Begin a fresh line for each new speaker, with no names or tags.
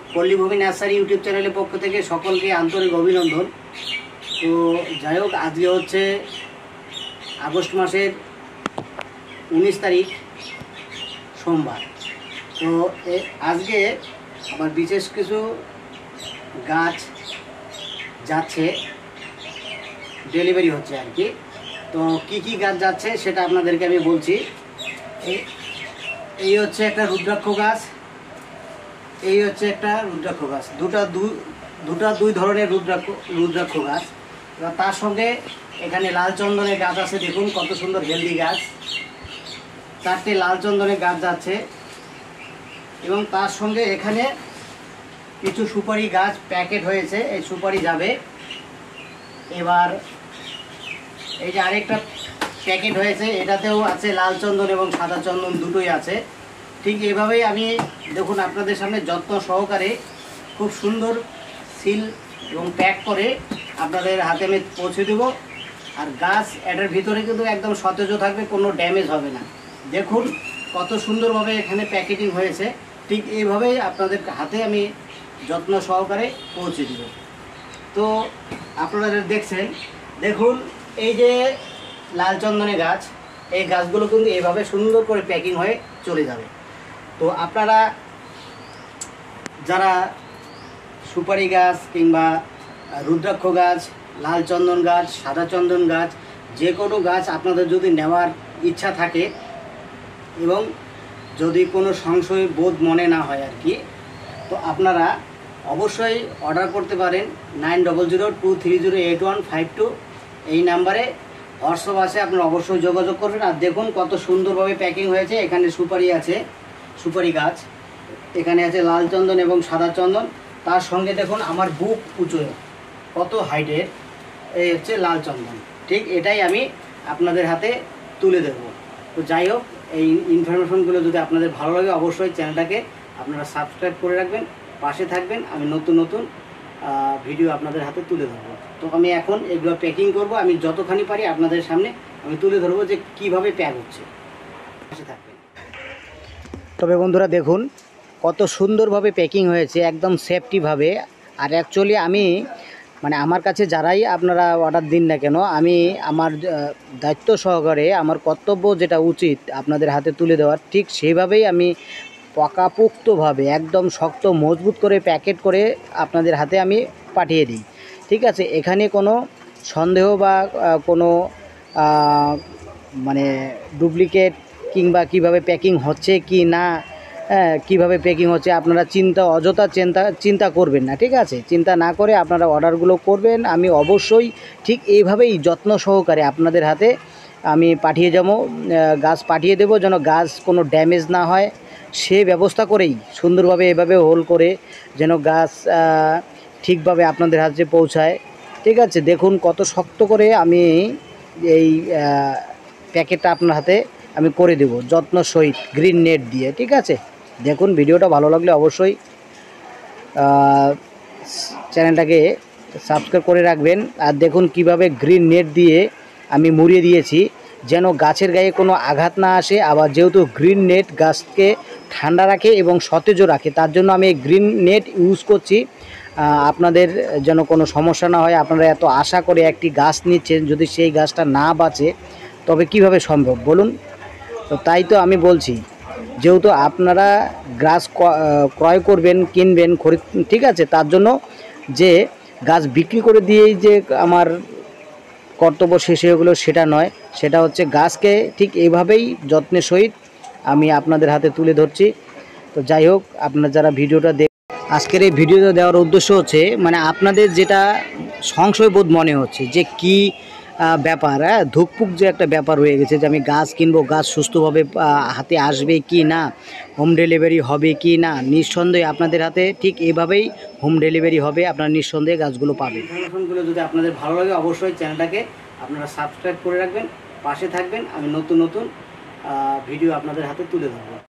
পল্লীভূমি nursery YouTube চ্যানেলের পক্ষ থেকে সকলকে আন্তরিক অভিনন্দন। তো যাই হোক, আজকে হচ্ছে আগস্ট মাসের 19 তারিখ সোমবার। তো আজকে আমার বিশেষ কিছু গাছ যাচ্ছে, ডেলিভারি হচ্ছে আর কি। তো কি কি গাছ যাচ্ছে সেটা আপনাদেরকে আমি বলছি। এই হচ্ছে একটা রুদ্রাক্ষ গাছ, এই হচ্ছে একটা রুদ্রাক্ষ গাছ, দুই ধরনের রুদ্রাক্ষ গাছ। এবার তার সঙ্গে এখানে লাল চন্দনের গাছ আছে, দেখুন কত সুন্দর হেলদি গাছ। 4টে লাল চন্দনের গাছ যাচ্ছে এবং তার সঙ্গে এখানে কিছু সুপারি গাছ প্যাকেট হয়েছে, এই সুপারি যাবে। এবার এই যে আরেকটা প্যাকেট হয়েছে, এটাতেও আছে লাল চন্দন এবং সাদা চন্দন, দুটোই আছে। ঠিক এভাবেই আমি দেখুন আপনাদের সামনে যত্ন সহকারে খুব সুন্দর সিল এবং প্যাক করে আপনাদের হাতে আমি পৌঁছে দেব। আর গাছ এটার ভিতরে কিন্তু একদম সতেজ থাকবে, কোনো ড্যামেজ হবে না। দেখুন কত সুন্দরভাবে এখানে প্যাকেটিং হয়েছে। ঠিক এইভাবেই আপনাদের হাতে আমি যত্ন সহকারে পৌঁছে দেব। তো আপনারা দেখছেন, দেখুন এই যে লাল চন্দনের গাছ, এই গাছগুলো কিন্তু এইভাবে সুন্দর করে প্যাকিং হয়ে চলে যাবে। তো আপনারা যারা সুপারি গাছ কিংবা রুদ্রাক্ষ গাছ, লাল চন্দন গাছ, সাদা চন্দন গাছ, যে কোনো গাছ আপনাদের যদি নেওয়ার ইচ্ছা থাকে এবং যদি কোনো সংশয় বোধ মনে না হয় আর কি, তো আপনারা অবশ্যই অর্ডার করতে পারেন 9002308152 এই নাম্বারে। হোয়াটসঅ্যাপ আছে, আপনারা অবশ্যই যোগাযোগ করবেন। আর দেখুন কত সুন্দরভাবে প্যাকিং হয়েছে। এখানে সুপারি আছে, সুপারি গাছ, এখানে আছে লাল চন্দন এবং সাদা চন্দন। তার সঙ্গে দেখুন আমার বুক উঁচু, কত হাইটের, এই হচ্ছে লাল চন্দন। ঠিক এটাই আমি আপনাদের হাতে তুলে দেব। তো যাই হোক, এই ইনফরমেশনগুলো যদি আপনাদের ভালো লাগে অবশ্যই চ্যানেলটাকে আপনারা সাবস্ক্রাইব করে রাখবেন, পাশে থাকবেন। আমি নতুন নতুন ভিডিও আপনাদের হাতে তুলে ধরবো। তো আমি এখন এগুলো প্যাকিং করব, আমি যতখানি পারি আপনাদের সামনে আমি তুলে ধরবো যে কিভাবে প্যাক হচ্ছে, পাশে থাকবেন। তবে বন্ধুরা দেখুন কত সুন্দরভাবে প্যাকিং হয়েছে, একদম সেফটিভাবে। আর অ্যাকচুয়ালি আমি আমার কাছে যারাই আপনারা অর্ডার দিন না কেন, আমি আমার দায়িত্ব সহকারে আমার কর্তব্য যেটা উচিত আপনাদের হাতে তুলে দেওয়ার, ঠিক সেইভাবেই আমি পাকাপোক্তভাবে একদম শক্ত মজবুত করে প্যাকেট করে আপনাদের হাতে আমি পাঠিয়ে দিই। ঠিক আছে, এখানে কোনো সন্দেহ বা কোনো ডুপ্লিকেট কিংবা কিভাবে প্যাকিং হচ্ছে কি না, কিভাবে প্যাকিং হচ্ছে আপনারা অযথা চিন্তা করবেন না। ঠিক আছে, চিন্তা না করে আপনারা অর্ডারগুলো করবেন। আমি অবশ্যই ঠিক এইভাবেই যত্ন সহকারে আপনাদের হাতে আমি পাঠিয়ে যাবো, গাছ পাঠিয়ে দেবো, যেন গাছ কোনো ড্যামেজ না হয় সে ব্যবস্থা করেই সুন্দরভাবে এভাবে হোল করে যেন গাছ ঠিকভাবে আপনাদের হাতে পৌঁছায়। ঠিক আছে, দেখুন কত শক্ত করে আমি এই প্যাকেটটা আপনার হাতে আমি করে দেব যত্ন সহিত, গ্রিন নেট দিয়ে। ঠিক আছে, দেখুন ভিডিওটা ভালো লাগলে অবশ্যই চ্যানেলটাকে সাবস্ক্রাইব করে রাখবেন। আর দেখুন কিভাবে গ্রিন নেট দিয়ে আমি মুড়িয়ে দিয়েছি যেন গাছের গায়ে কোনো আঘাত না আসে। আবার যেহেতু গ্রিন নেট গাছকে ঠান্ডা রাখে এবং সতেজও রাখে, তার জন্য আমি গ্রিন নেট ইউজ করছি। আপনাদের যেন কোনো সমস্যা না হয়। আপনারা এত আশা করে একটি গাছ নিচ্ছেন, যদি সেই গাছটা না বাঁচে তবে কিভাবে সম্ভব বলুন? তো তাই তো আমি বলছি, যেহেতু আপনারা গাছ ক্রয় করবেন, কিনবেন, ঠিক আছে, তার জন্য যে গাছ বিক্রি করে দিয়েই যে আমার কর্তব্য শেষ হয়ে গেলো সেটা নয়। সেটা হচ্ছে গাছকে ঠিক এইভাবেই যত্নের সহিত আমি আপনাদের হাতে তুলে ধরছি। তো যাই হোক, আপনারা যারা ভিডিওটা আজকের এই ভিডিওটা দেওয়ার উদ্দেশ্য হচ্ছে আপনাদের যেটা সংশয়বোধ মনে হচ্ছে যে কি ব্যাপার, ধুকপুক যে একটা ব্যাপার হয়ে গেছে যে আমি গাছ কিনবো, গাছ সুস্থভাবে হাতে আসবে কি না, হোম ডেলিভারি হবে কি না, নিঃসন্দেহে আপনাদের হাতে ঠিক এভাবেই হোম ডেলিভারি হবে, আপনারা নিঃসন্দেহে গাছগুলো পাবেন। ইনফরমেশনগুলো যদি আপনাদের ভালো লাগে অবশ্যই চ্যানেলটাকে আপনারা সাবস্ক্রাইব করে রাখবেন, পাশে থাকবেন। আমি নতুন নতুন ভিডিও আপনাদের হাতে তুলে ধরবো।